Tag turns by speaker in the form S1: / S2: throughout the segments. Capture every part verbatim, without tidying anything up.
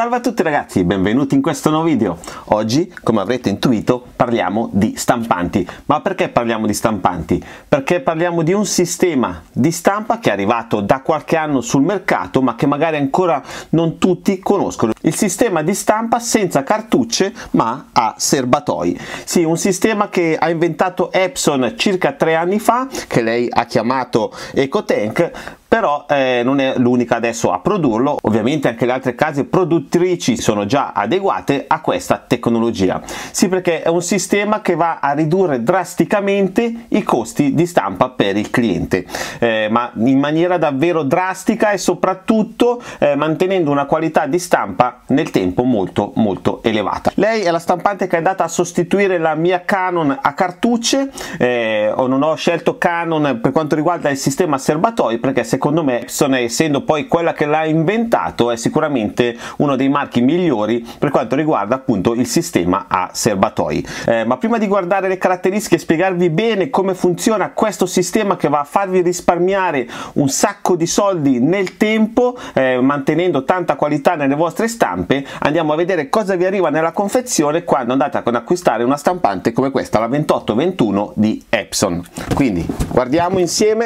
S1: Salve a tutti ragazzi, benvenuti in questo nuovo video. Oggi, come avrete intuito, parliamo di stampanti. Ma perché parliamo di stampanti? Perché parliamo di un sistema di stampa che è arrivato da qualche anno sul mercato, ma che magari ancora non tutti conoscono. Il sistema di stampa senza cartucce, ma a serbatoi. Sì, un sistema che ha inventato Epson circa tre anni fa, che lei ha chiamato EcoTank. Però eh, non è l'unica adesso a produrlo, ovviamente anche le altre case produttrici sono già adeguate a questa tecnologia. Sì, perché è un sistema che va a ridurre drasticamente i costi di stampa per il cliente, eh, ma in maniera davvero drastica e soprattutto eh, mantenendo una qualità di stampa nel tempo molto molto elevata. Lei è la stampante che è andata a sostituire la mia Canon a cartucce, eh, o non ho scelto Canon per quanto riguarda il sistema serbatoi perché secondo Secondo me Epson, essendo poi quella che l'ha inventato, è sicuramente uno dei marchi migliori per quanto riguarda appunto il sistema a serbatoi. Eh, ma prima di guardare le caratteristiche e spiegarvi bene come funziona questo sistema che va a farvi risparmiare un sacco di soldi nel tempo, eh, mantenendo tanta qualità nelle vostre stampe, andiamo a vedere cosa vi arriva nella confezione quando andate ad acquistare una stampante come questa, la ventotto ventuno di Epson. Quindi guardiamo insieme.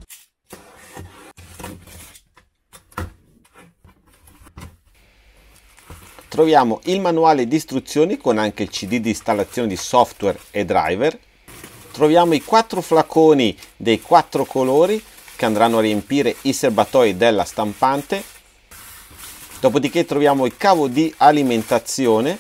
S1: Troviamo il manuale di istruzioni con anche il C D di installazione di software e driver. Troviamo i quattro flaconi dei quattro colori che andranno a riempire i serbatoi della stampante. Dopodiché troviamo il cavo di alimentazione.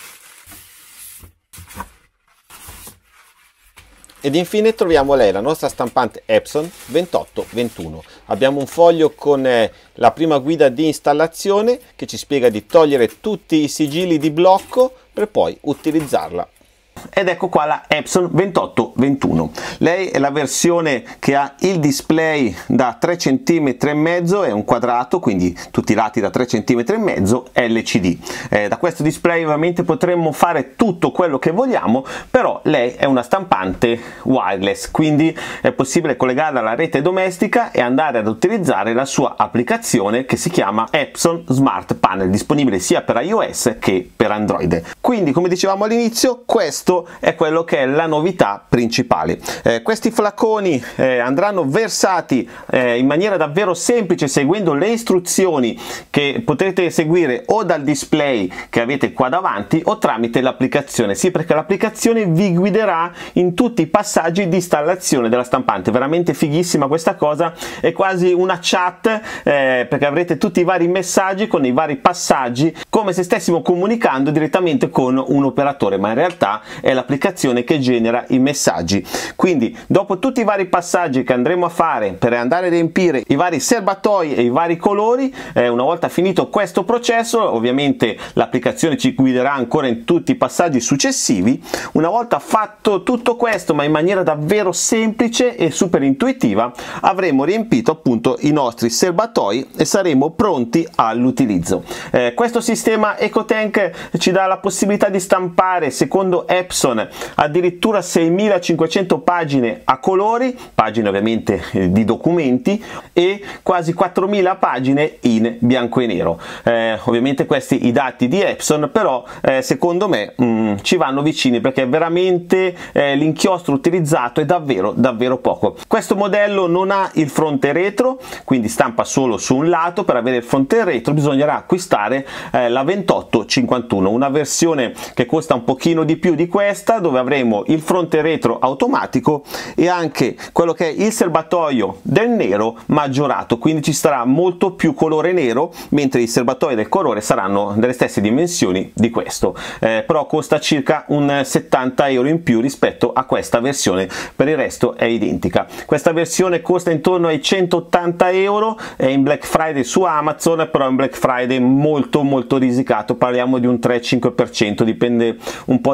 S1: Ed infine troviamo lei, la nostra stampante Epson ventotto ventuno. Abbiamo un foglio con eh, la prima guida di installazione che ci spiega di togliere tutti i sigilli di blocco per poi utilizzarla. Ed ecco qua la Epson ventotto ventuno. Lei è la versione che ha il display da tre centimetri e mezzo, è un quadrato, quindi tutti i lati da tre centimetri e mezzo, L C D. Eh, da questo display ovviamente potremmo fare tutto quello che vogliamo, però lei è una stampante wireless, quindi è possibile collegarla alla rete domestica e andare ad utilizzare la sua applicazione che si chiama Epson Smart Panel, disponibile sia per iOS che per Android. Quindi, come dicevamo all'inizio, questo è quello che è la novità principale. Eh, questi flaconi eh, andranno versati eh, in maniera davvero semplice seguendo le istruzioni che potrete seguire o dal display che avete qua davanti o tramite l'applicazione. Sì, perché l'applicazione vi guiderà in tutti i passaggi di installazione della stampante. Veramente fighissima questa cosa, è quasi una chat eh, perché avrete tutti i vari messaggi con i vari passaggi, come se stessimo comunicando direttamente con un operatore, ma in realtà è l'applicazione che genera i messaggi. Quindi dopo tutti i vari passaggi che andremo a fare per andare a riempire i vari serbatoi e i vari colori, eh, una volta finito questo processo ovviamente l'applicazione ci guiderà ancora in tutti i passaggi successivi. Una volta fatto tutto questo, ma in maniera davvero semplice e super intuitiva, avremo riempito appunto i nostri serbatoi e saremo pronti all'utilizzo. Eh, questo sistema EcoTank ci dà la possibilità di stampare, secondo Epson, addirittura seimilacinquecento pagine a colori, pagine ovviamente eh, di documenti, e quasi quattromila pagine in bianco e nero. Eh, ovviamente questi i dati di Epson, però eh, secondo me mh, ci vanno vicini, perché veramente eh, l'inchiostro utilizzato è davvero davvero poco. Questo modello non ha il fronte retro, quindi stampa solo su un lato. Per avere il fronte retro bisognerà acquistare eh, la ventotto cinquantuno, una versione che costa un pochino di più di questa, dove avremo il fronte retro automatico e anche quello che è il serbatoio del nero maggiorato, quindi ci sarà molto più colore nero, mentre i serbatoi del colore saranno delle stesse dimensioni di questo, eh, però costa circa un settanta euro in più rispetto a questa versione. Per il resto è identica. Questa versione costa intorno ai centottanta euro, è in Black Friday su Amazon, però è un Black Friday molto molto risicato, parliamo di un tre cinque per cento, dipende un po' dal momento.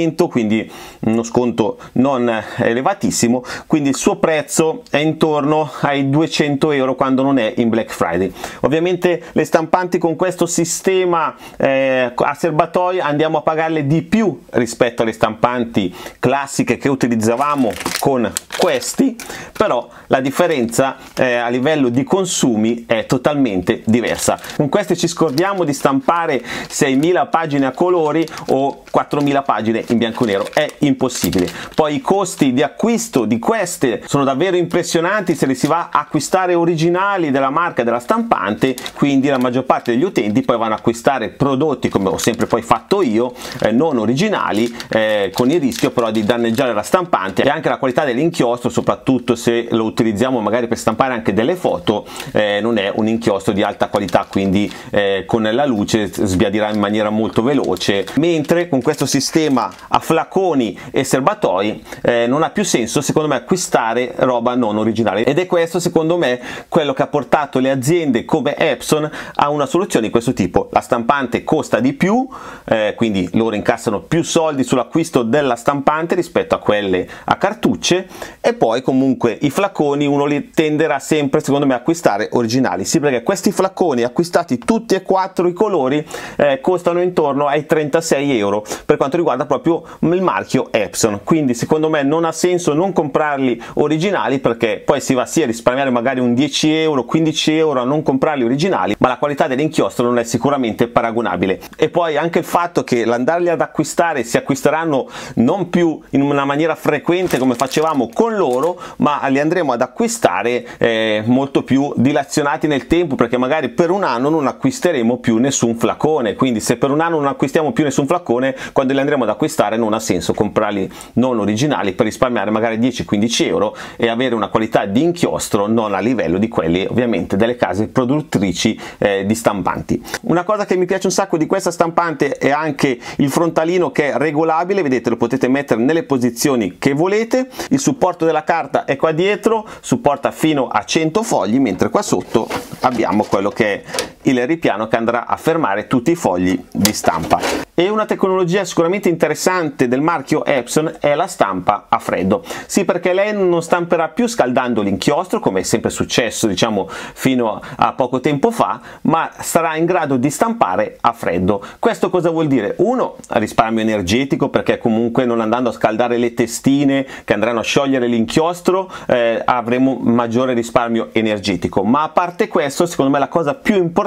S1: momento, quindi uno sconto non elevatissimo, quindi il suo prezzo è intorno ai duecento euro quando non è in Black Friday. Ovviamente le stampanti con questo sistema eh, a serbatoio andiamo a pagarle di più rispetto alle stampanti classiche che utilizzavamo con questi, però la differenza eh, a livello di consumi è totalmente diversa. Con questi ci scordiamo di stampare seimila pagine a colori o quattromila pagine in bianco e nero, è impossibile. Poi i costi di acquisto di queste sono davvero impressionanti se li si va a acquistare originali della marca della stampante, quindi la maggior parte degli utenti poi vanno a acquistare prodotti, come ho sempre poi fatto io, eh, non originali, eh, con il rischio però di danneggiare la stampante e anche la qualità dell'inchiostro, soprattutto se lo utilizziamo magari per stampare anche delle foto, eh, non è un inchiostro di alta qualità, quindi eh, con la luce sbiadirà in maniera molto veloce, mentre con questo sistema a flaconi e serbatoi eh, non ha più senso secondo me acquistare roba non originale, ed è questo secondo me quello che ha portato le aziende come Epson a una soluzione di questo tipo. La stampante costa di più, eh, quindi loro incassano più soldi sull'acquisto della stampante rispetto a quelle a cartucce, e poi comunque i flaconi uno li tenderà sempre secondo me a acquistare originali, sì, perché questi flaconi acquistati tutti e quattro i colori eh, costano intorno ai trentasei euro per quanto riguarda proprio il marchio Epson, quindi secondo me non ha senso non comprarli originali, perché poi si va sia a risparmiare magari un dieci euro, quindici euro a non comprarli originali, ma la qualità dell'inchiostro non è sicuramente paragonabile. E poi anche il fatto che l'andarli ad acquistare si acquisteranno non più in una maniera frequente come facevamo con loro, ma li andremo ad acquistare eh, molto più dilazionati nel tempo, perché magari per un anno non acquisteremo più nessun flacone, quindi se per un anno non acquistiamo più nessun flacone, quando li andremo ad acquistare non ha senso comprarli non originali per risparmiare magari dieci quindici euro e avere una qualità di inchiostro non a livello di quelli ovviamente delle case produttrici eh, di stampanti. Una cosa che mi piace un sacco di questa stampante è anche il frontalino, che è regolabile, vedete, lo potete mettere nelle posizioni che volete. Il supporto della carta è qua dietro, supporta fino a cento fogli, mentre qua sotto abbiamo quello che è il ripiano che andrà a fermare tutti i fogli di stampa. E una tecnologia sicuramente interessante del marchio Epson è la stampa a freddo. Sì, perché lei non stamperà più scaldando l'inchiostro, come è sempre successo diciamo fino a poco tempo fa, ma sarà in grado di stampare a freddo. Questo cosa vuol dire? Uno, risparmio energetico, perché comunque non andando a scaldare le testine che andranno a sciogliere l'inchiostro eh, avremo maggiore risparmio energetico, ma a parte questo secondo me la cosa più importante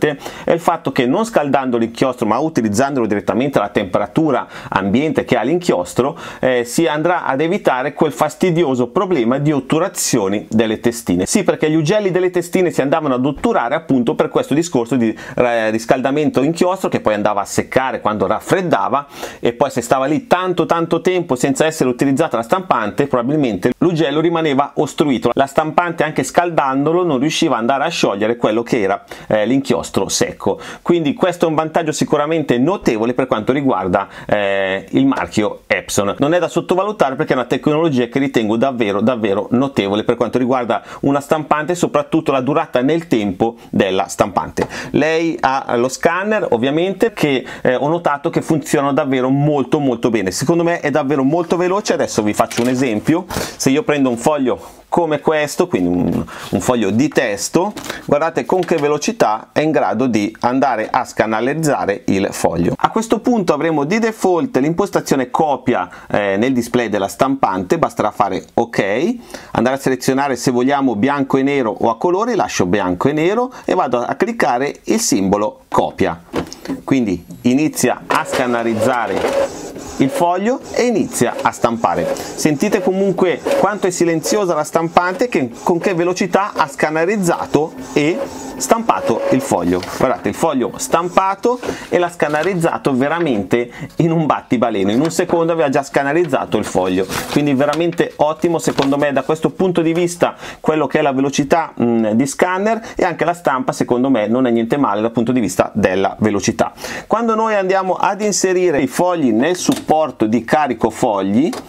S1: è il fatto che non scaldando l'inchiostro ma utilizzandolo direttamente alla temperatura ambiente che ha l'inchiostro eh, si andrà ad evitare quel fastidioso problema di otturazioni delle testine. Sì, perché gli ugelli delle testine si andavano ad otturare appunto per questo discorso di eh, riscaldamento inchiostro, che poi andava a seccare quando raffreddava, e poi se stava lì tanto tanto tempo senza essere utilizzata la stampante probabilmente l'ugello rimaneva ostruito, la stampante anche scaldandolo non riusciva ad andare a sciogliere quello che era eh, l'inchiostro secco. Quindi questo è un vantaggio sicuramente notevole per quanto riguarda eh, il marchio Epson. Non è da sottovalutare perché è una tecnologia che ritengo davvero davvero notevole per quanto riguarda una stampante e soprattutto la durata nel tempo della stampante. Lei ha lo scanner ovviamente che eh, ho notato che funzionano davvero molto molto bene, secondo me è davvero molto veloce. Adesso vi faccio un esempio: se io prendo un foglio come questo, quindi un, un foglio di testo, guardate con che velocità è in grado di andare a scannerizzare il foglio. A questo punto avremo di default l'impostazione copia eh, nel display della stampante, basterà fare ok, andare a selezionare se vogliamo bianco e nero o a colori, lascio bianco e nero e vado a cliccare il simbolo copia, quindi inizia a scannerizzare il foglio e inizia a stampare. Sentite comunque quanto è silenziosa la stampante, che con che velocità ha scannerizzato e stampato il foglio. Guardate, il foglio stampato e l'ha scannerizzato veramente in un battibaleno, in un secondo aveva già scannerizzato il foglio, quindi veramente ottimo secondo me da questo punto di vista quello che è la velocità mh, di scanner, e anche la stampa secondo me non è niente male dal punto di vista della velocità. Quando noi andiamo ad inserire i fogli nel supporto di carico fogli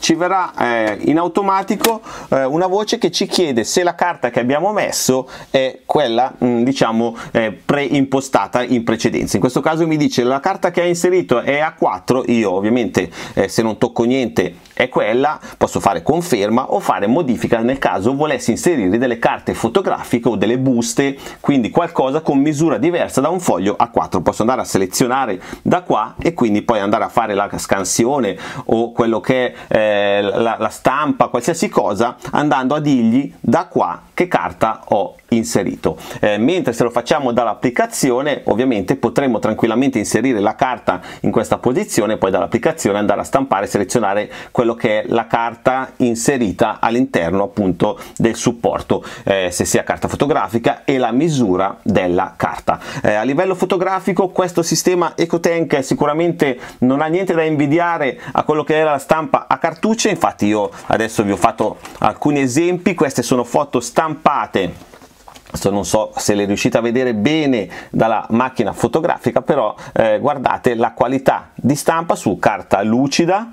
S1: ci verrà eh, in automatico eh, una voce che ci chiede se la carta che abbiamo messo è quella mh, diciamo eh, preimpostata in precedenza. In questo caso mi dice la carta che ha inserito è A quattro, io ovviamente eh, se non tocco niente è quella, posso fare conferma o fare modifica nel caso volessi inserire delle carte fotografiche o delle buste, quindi qualcosa con misura diversa da un foglio A quattro. Posso andare a selezionare da qua e quindi poi andare a fare la scansione o quello che è eh, la, la stampa, qualsiasi cosa, andando a dirgli da qua che carta ho inserito. Eh, mentre se lo facciamo dall'applicazione ovviamente potremo tranquillamente inserire la carta in questa posizione, poi dall'applicazione andare a stampare e selezionare quello che è la carta inserita all'interno appunto del supporto, eh, se sia carta fotografica, e la misura della carta. Eh, a livello fotografico questo sistema EcoTank sicuramente non ha niente da invidiare a quello che era la stampa a cartucce. Infatti io adesso vi ho fatto alcuni esempi, queste sono foto stampate. Non so se le riuscite a vedere bene dalla macchina fotografica, però eh, guardate la qualità di stampa su carta lucida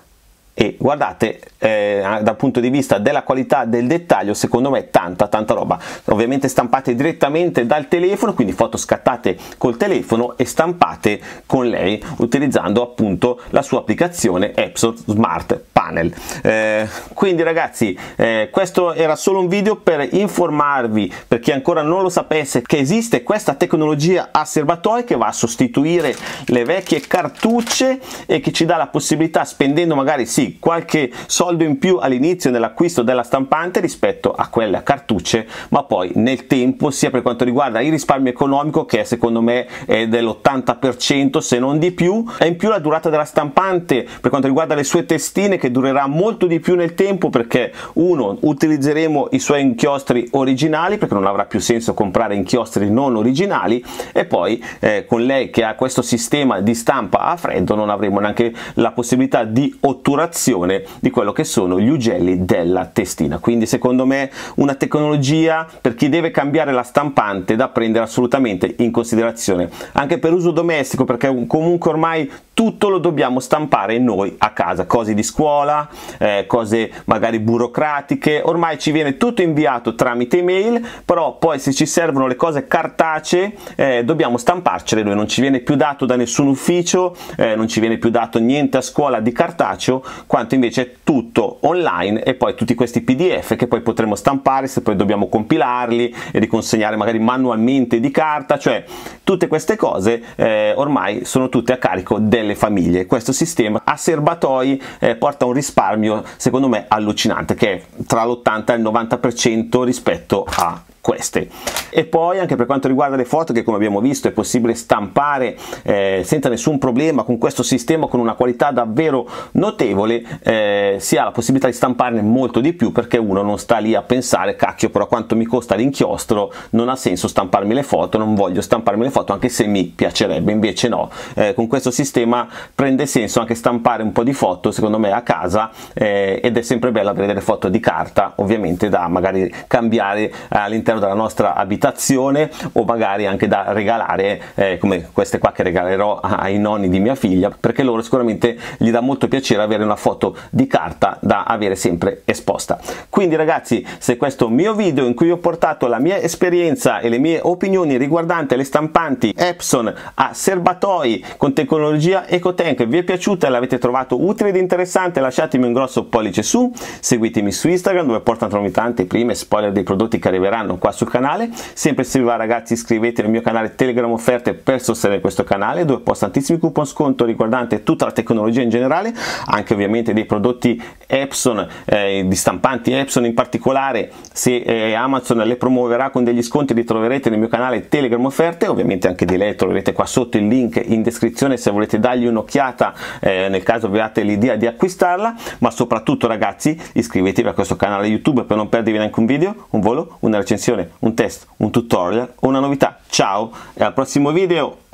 S1: e guardate eh, dal punto di vista della qualità del dettaglio, secondo me tanta tanta roba. Ovviamente stampate direttamente dal telefono, quindi foto scattate col telefono e stampate con lei utilizzando appunto la sua applicazione Epson Smart Panel. Eh, quindi ragazzi eh, questo era solo un video per informarvi, per chi ancora non lo sapesse, che esiste questa tecnologia a serbatoi che va a sostituire le vecchie cartucce e che ci dà la possibilità, spendendo magari sì qualche soldo in più all'inizio nell'acquisto della stampante rispetto a quelle a cartucce, ma poi nel tempo, sia per quanto riguarda il risparmio economico, che secondo me è dell'ottanta per cento se non di più, e in più la durata della stampante per quanto riguarda le sue testine, che durerà molto di più nel tempo, perché uno, utilizzeremo i suoi inchiostri originali, perché non avrà più senso comprare inchiostri non originali, e poi eh, con lei che ha questo sistema di stampa a freddo non avremo neanche la possibilità di otturazione di quello che sono gli ugelli della testina. Quindi secondo me una tecnologia per chi deve cambiare la stampante da prendere assolutamente in considerazione, anche per uso domestico, perché comunque ormai tutto lo dobbiamo stampare noi a casa, cose di scuola, eh, cose magari burocratiche, ormai ci viene tutto inviato tramite email, però poi se ci servono le cose cartacee eh, dobbiamo stamparcele noi, non ci viene più dato da nessun ufficio, eh, non ci viene più dato niente a scuola di cartaceo, quanto invece tutto online, e poi tutti questi P D F che poi potremo stampare se poi dobbiamo compilarli e riconsegnare magari manualmente di carta, cioè tutte queste cose eh, ormai sono tutte a carico delle famiglie. Questo sistema a serbatoi eh, porta un risparmio secondo me allucinante, che è tra l'ottanta e il novanta per cento rispetto a queste. E poi anche per quanto riguarda le foto, che come abbiamo visto è possibile stampare eh, senza nessun problema con questo sistema, con una qualità davvero notevole, eh, si ha la possibilità di stamparne molto di più, perché uno non sta lì a pensare cacchio però quanto mi costa l'inchiostro, non ha senso stamparmi le foto, non voglio stamparmi le foto anche se mi piacerebbe. Invece no, eh, con questo sistema prende senso anche stampare un po' di foto secondo me a casa, eh, ed è sempre bello avere delle foto di carta, ovviamente da magari cambiare all'interno della nostra abitazione, o magari anche da regalare, eh, come queste qua che regalerò ai nonni di mia figlia, perché loro sicuramente gli dà molto piacere avere una foto di carta da avere sempre esposta. Quindi ragazzi, se questo mio video in cui ho portato la mia esperienza e le mie opinioni riguardanti le stampanti Epson a serbatoi con tecnologia EcoTank vi è piaciuta e l'avete trovato utile ed interessante, lasciatemi un grosso pollice su, seguitemi su Instagram dove porto novità, anteprime, spoiler dei prodotti che arriveranno qua sul canale. Sempre se vi va ragazzi, iscrivetevi al mio canale Telegram Offerte per sostenere questo canale, dove posto tantissimi coupon sconto riguardante tutta la tecnologia in generale, anche ovviamente dei prodotti Epson, eh, di stampanti Epson in particolare. Se eh, Amazon le promuoverà con degli sconti li troverete nel mio canale Telegram Offerte, ovviamente anche di lei troverete qua sotto il link in descrizione se volete dargli un'occhiata, eh, nel caso abbiate l'idea di acquistarla. Ma soprattutto ragazzi, iscrivetevi a questo canale YouTube per non perdervi neanche un video, un volo, una recensione, un test, un tutorial o una novità. Ciao e al prossimo video!